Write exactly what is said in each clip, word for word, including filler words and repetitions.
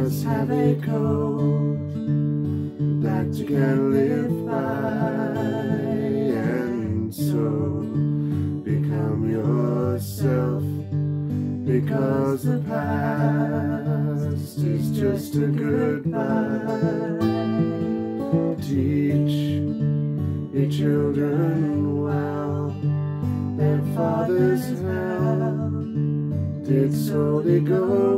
must have a code that you can live by, and so become yourself, because the past is just a goodbye. Teach your children well, their father's hell did slowly go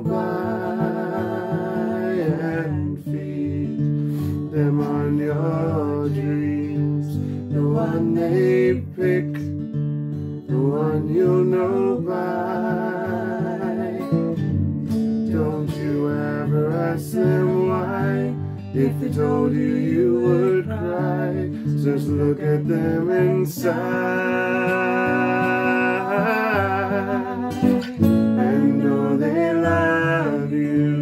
by, and feed them on your dreams, the one they pick, the one you'll know by. Don't you ever ask them why, if they told you you would cry. Just look at them inside and know they love you.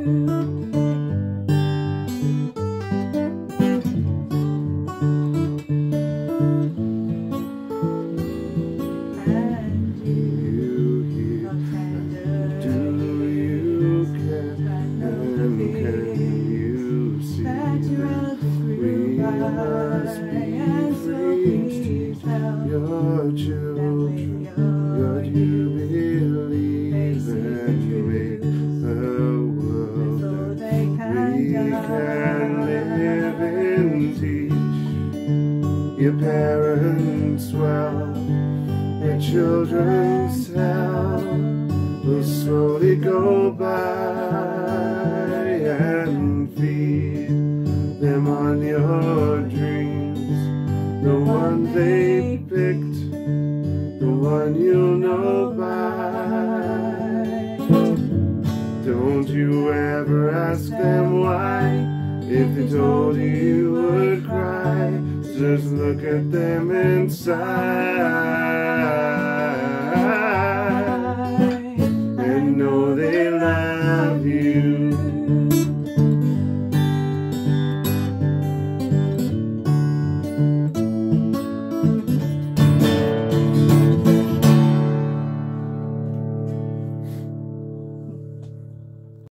And you hear, do you care, and can you see that we must be free? Your children, what you believe, and make the world that we can live in. Teach your parents well, their children's hell will slowly go by, and feed them on your dreams, the one they picked, the one you'll know by. Don't you ever ask them why, if they told you you would cry. Just look at them inside